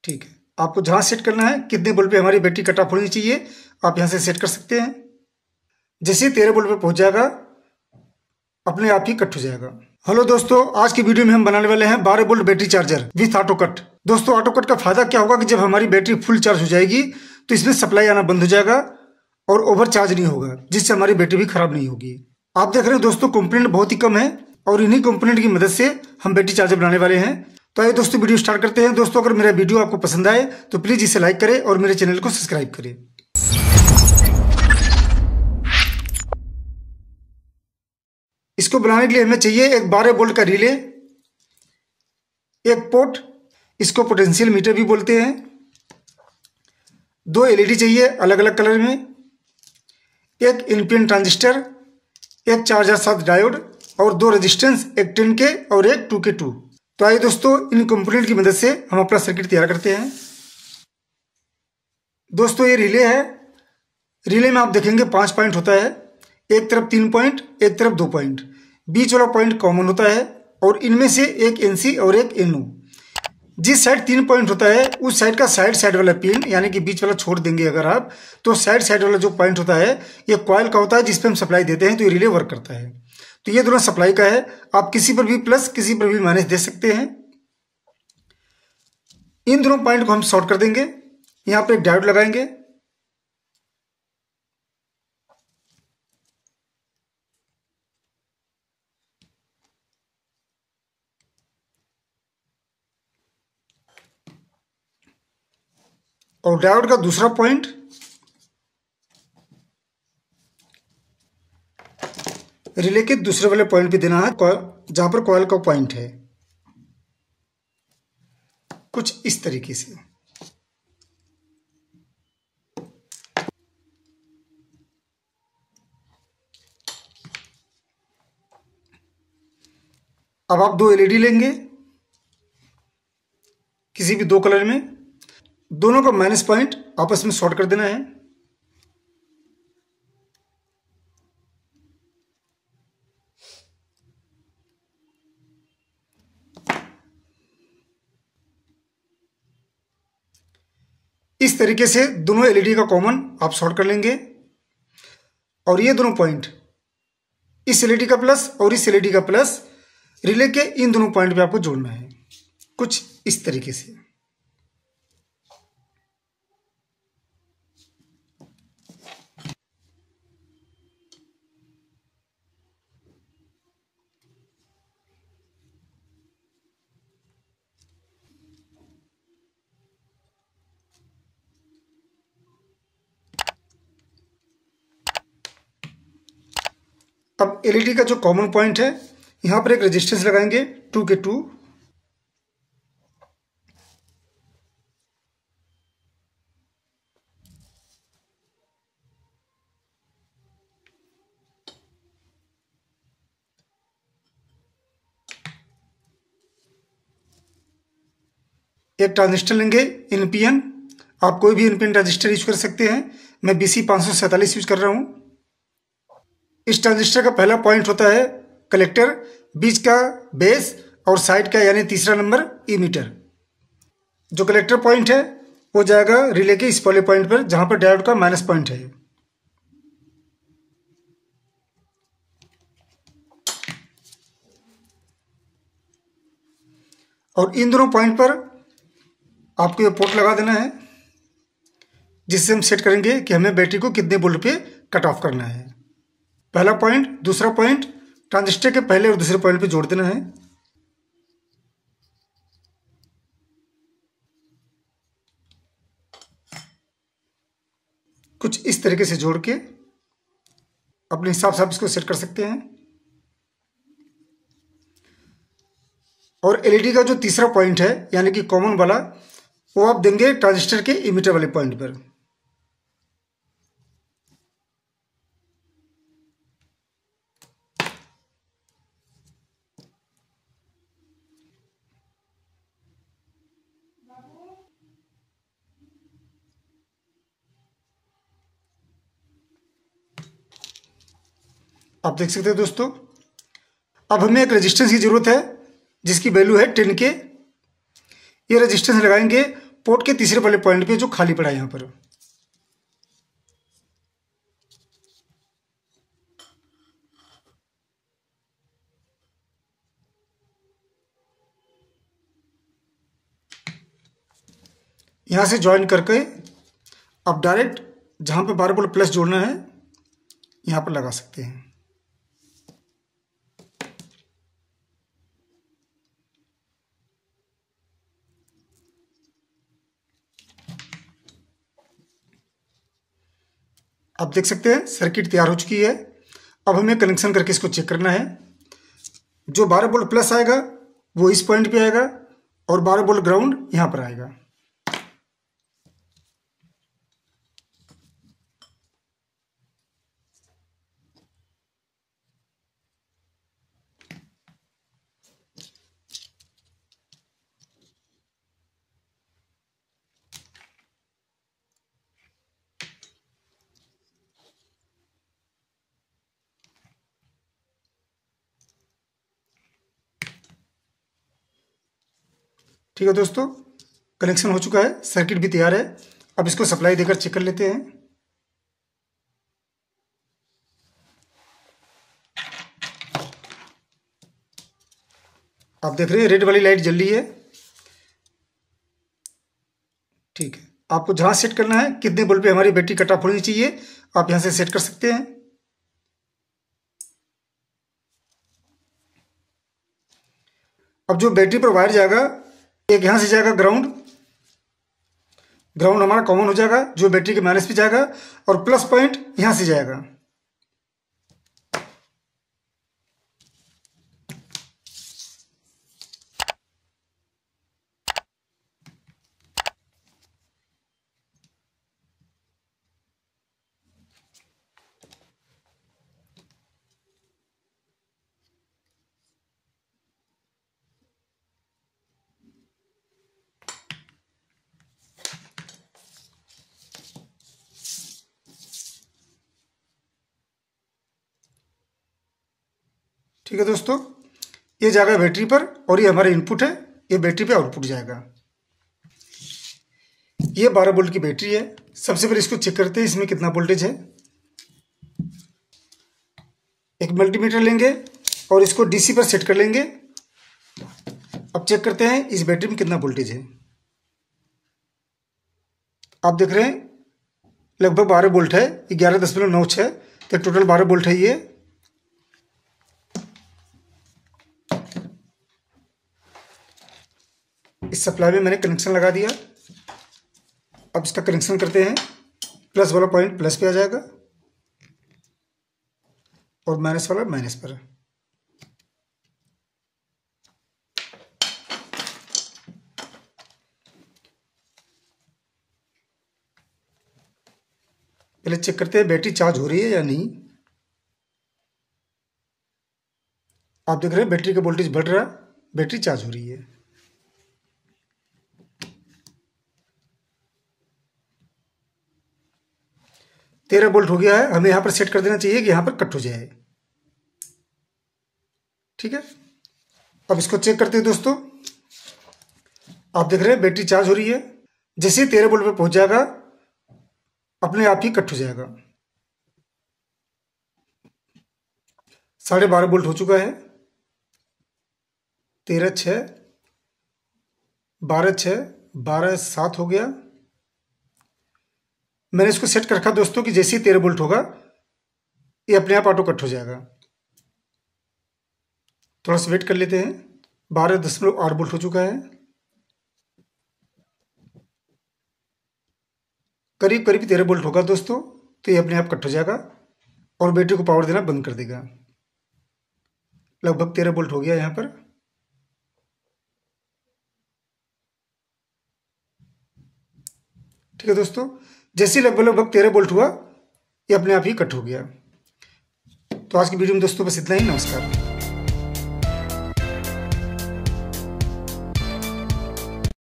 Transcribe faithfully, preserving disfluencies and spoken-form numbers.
ठीक है, आपको जहाँ सेट करना है, कितने वोल्ट पे हमारी बैटरी कट ऑफ होनी चाहिए, आप यहाँ से सेट कर सकते हैं। जैसे तेरह वोल्ट पे पहुँच जाएगा, अपने आप ही कट हो जाएगा। हेलो दोस्तों, आज की वीडियो में हम बनाने वाले हैं बारह volt battery charger with auto cut. दोस्तों, ऑटो कट का फायदा क्या होगा कि जब हमारी बैटरी फुल चार्ज हो जाएगी तो इसमें सप्लाई आना बंद हो जाएगा और ओवर चार्ज नहीं होगा, जिससे हमारी बैटरी भी खराब नहीं होगी। आप देख रहे हैं दोस्तों, कंपोनेंट बहुत ही कम है और इन्हीं कंपोनेंट की मदद से हम बैटरी चार्जर बनाने वाले हैं। तो आइए दोस्तों, वीडियो स्टार्ट करते हैं। दोस्तों, अगर मेरा वीडियो आपको पसंद आए तो प्लीज इसे लाइक करें और मेरे चैनल को सब्सक्राइब करें। इसको बनाने के लिए हमें चाहिए एक बारह वोल्ट का रिले, एक पोर्ट, इसको पोटेंशियल मीटर भी बोलते हैं, दो एलईडी चाहिए अलग अलग कलर में, एक एनपीएन ट्रांजिस्टर, एक चार हजार सात डायोड और दो रेजिस्टेंस, एक टेन के और एक टू के टू। तो आइए दोस्तों, इन कंपोनेंट की मदद से हम अपना सर्किट तैयार करते हैं। दोस्तों, ये रिले है। रिले में आप देखेंगे पांच पॉइंट होता है, एक तरफ तीन पॉइंट, एक तरफ दो पॉइंट, बीच वाला पॉइंट कॉमन होता है और इनमें से एक एनसी और एक एनओ। जिस साइड तीन पॉइंट होता है उस साइड का साइड साइड वाला पिन, यानी कि बीच वाला छोड़ देंगे अगर आप, तो साइड साइड वाला जो पॉइंट होता है ये कॉइल का होता है, जिसपे हम सप्लाई देते हैं तो ये रिले वर्क करता है। तो ये दोनों सप्लाई का है, आप किसी पर भी प्लस किसी पर भी माइनस दे सकते हैं। इन दोनों पॉइंट को हम शॉर्ट कर देंगे, यहां पर एक डायोड लगाएंगे, और डायोड का दूसरा पॉइंट रिले के दूसरे वाले पॉइंट पे देना है, जहां पर कॉइल का पॉइंट है, कुछ इस तरीके से। अब आप दो एलईडी लेंगे किसी भी दो कलर में, दोनों का माइनस पॉइंट आपस में शॉर्ट कर देना है। इस तरीके से दोनों एलईडी का कॉमन आप शॉर्ट कर लेंगे और ये दोनों पॉइंट, इस एलईडी का प्लस और इस एलईडी का प्लस, रिले के इन दोनों पॉइंट पे आपको जोड़ना है, कुछ इस तरीके से। अब एलईडी का जो कॉमन पॉइंट है, यहां पर एक रेजिस्टेंस लगाएंगे टू के टू, एक ट्रांजिस्टर लेंगे एनपीएन, आप कोई भी एनपीएन ट्रांजिस्टर यूज कर सकते हैं, मैं बीसी पाँच सौ सैंतालीस यूज कर रहा हूं। इस ट्रांजिस्टर का पहला पॉइंट होता है कलेक्टर, बीच का बेस और साइड का यानी तीसरा नंबर इमीटर। जो कलेक्टर पॉइंट है वो जाएगा रिले के इस वाले पॉइंट पर, जहां पर डायोड का माइनस पॉइंट है। और इन दोनों पॉइंट पर आपको ये पोर्ट लगा देना है, जिससे हम सेट करेंगे कि हमें बैटरी को कितने वोल्ट पे कट ऑफ करना है। पहला पॉइंट, दूसरा पॉइंट ट्रांजिस्टर के पहले और दूसरे पॉइंट पे जोड़ देना है। कुछ इस तरीके से जोड़ के अपने हिसाब से आप इसको सेट कर सकते हैं। और एलईडी का जो तीसरा पॉइंट है यानी कि कॉमन वाला, वो आप देंगे ट्रांजिस्टर के इमीटर वाले पॉइंट पर। आप देख सकते हैं दोस्तों, अब हमें एक रेजिस्टेंस की जरूरत है जिसकी वैल्यू है टेन के। ये रेजिस्टेंस लगाएंगे पोर्ट के तीसरे वाले पॉइंट पे जो खाली पड़ा है यहाँ पर। यहाँ से ज्वाइन करके अब डायरेक्ट जहाँ पे बारह वोल्ट प्लस जोड़ना है यहाँ पर लगा सकते हैं। आप देख सकते हैं सर्किट तैयार हो चुकी है। अब हमें कनेक्शन करके इसको चेक करना है। जो बारह वोल्ट प्लस आएगा वो इस पॉइंट पे आएगा और बारह वोल्ट ग्राउंड यहाँ पर आएगा। ठीक है दोस्तों, कनेक्शन हो चुका है, सर्किट भी तैयार है। अब इसको सप्लाई देकर चेक कर लेते हैं। आप देख रहे हैं रेड वाली लाइट जल रही है। ठीक है, आपको जहां सेट करना है, कितने वोल्ट पे हमारी बैटरी कट ऑफ होनी चाहिए, आप यहां से सेट कर सकते हैं। अब जो बैटरी पर वायर जाएगा, एक यहां से जाएगा ग्राउंड, ग्राउंड हमारा कॉमन हो जाएगा, जो बैटरी के माइनस पे जाएगा, और प्लस पॉइंट यहां से जाएगा। ठीक है दोस्तों, ये जाएगा बैटरी पर और ये हमारा इनपुट है, ये बैटरी पे आउटपुट जाएगा। ये बारह वोल्ट की बैटरी है। सबसे पहले इसको चेक करते हैं इसमें कितना वोल्टेज है। एक मल्टीमीटर लेंगे और इसको डीसी पर सेट कर लेंगे। अब चेक करते हैं इस बैटरी में कितना वोल्टेज है। आप देख रहे हैं लगभग बारह वोल्ट है, ग्यारह दशमलव नौ छः, तो टोटल बारह वोल्ट है ये। इस सप्लाई में मैंने कनेक्शन लगा दिया। अब इसका कनेक्शन करते हैं। प्लस वाला पॉइंट प्लस पे आ जाएगा और माइनस वाला माइनस पर। पहले चेक करते हैं बैटरी चार्ज हो रही है या नहीं। आप देख रहे हैं बैटरी का वोल्टेज बढ़ रहा है, बैटरी चार्ज हो रही है। तेरह वोल्ट हो गया है। हमें यहाँ पर सेट कर देना चाहिए कि यहाँ पर कट हो जाए। ठीक है, अब इसको चेक करते हैं दोस्तों। आप देख रहे हैं बैटरी चार्ज हो रही है। जैसे ही तेरह वोल्ट पे पहुंच जाएगा अपने आप ही कट हो जाएगा। साढ़े बारह वोल्ट हो चुका है। तेरह छः, बारह छः, बारह सात हो गया। मैंने इसको सेट कर रखा दोस्तों कि जैसे ही तेरह वोल्ट होगा ये अपने आप ऑटो कट हो जाएगा। थोड़ा सा वेट कर लेते हैं। बारह दशमलव आठ वोल्ट हो चुका है। करीब करीब तेरह वोल्ट होगा दोस्तों, तो ये अपने आप कट हो जाएगा और बैटरी को पावर देना बंद कर देगा। लगभग तेरह वोल्ट हो गया यहाँ पर। ठीक है दोस्तों, जैसे लगभग लगभग तेरह वोल्ट हुआ ये अपने आप ही कट हो गया। तो आज की वीडियो में दोस्तों बस इतना ही। नमस्कार।